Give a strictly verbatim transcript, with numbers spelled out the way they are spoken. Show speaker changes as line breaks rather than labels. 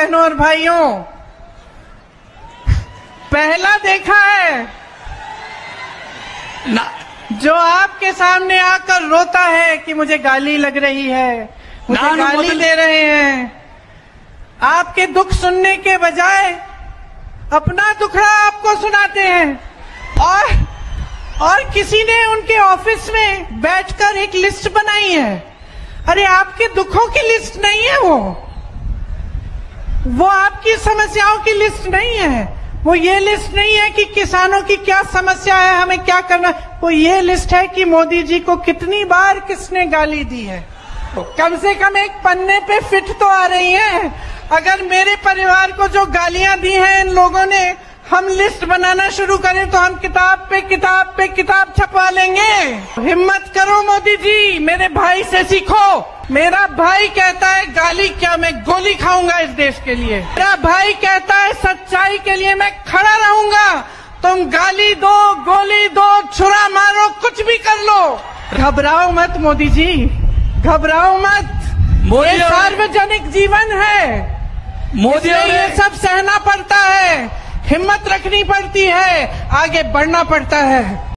बहनों और भाइयों, पहला देखा है
ना,
जो आपके सामने आकर रोता है कि मुझे गाली लग रही है, मुझे गाली दे रहे हैं। आपके दुख सुनने के बजाय अपना दुखड़ा आपको सुनाते हैं। और और किसी ने उनके ऑफिस में बैठकर एक लिस्ट बनाई है। अरे आपके दुखों की लिस्ट नहीं है वो वो आपकी समस्याओं की लिस्ट नहीं है। वो ये लिस्ट नहीं है कि किसानों की क्या समस्या है, हमें क्या करना। वो ये लिस्ट है कि मोदी जी को कितनी बार किसने गाली दी है। कम से कम एक पन्ने पे फिट तो आ रही है। अगर मेरे परिवार को जो गालियां दी हैं इन लोगों ने, हम लिस्ट बनाना शुरू करें तो हम किताब पे किताब पे किताब छपवा लेंगे। हिम्मत करो मोदी जी, मेरे भाई से सीखो। मेरा भाई कहता है गाली क्या, मैं गोली खाऊंगा इस देश के लिए। मेरा भाई कहता है सच्चाई के लिए मैं खड़ा रहूंगा। तुम गाली दो, गोली दो, छुरा मारो, कुछ भी कर लो, घबराओ मत मोदी जी, घबराओ मत। ये सार्वजनिक जीवन है,
मोदी
ये सब सहना पड़ता है, हिम्मत रखनी पड़ती है, आगे बढ़ना पड़ता है।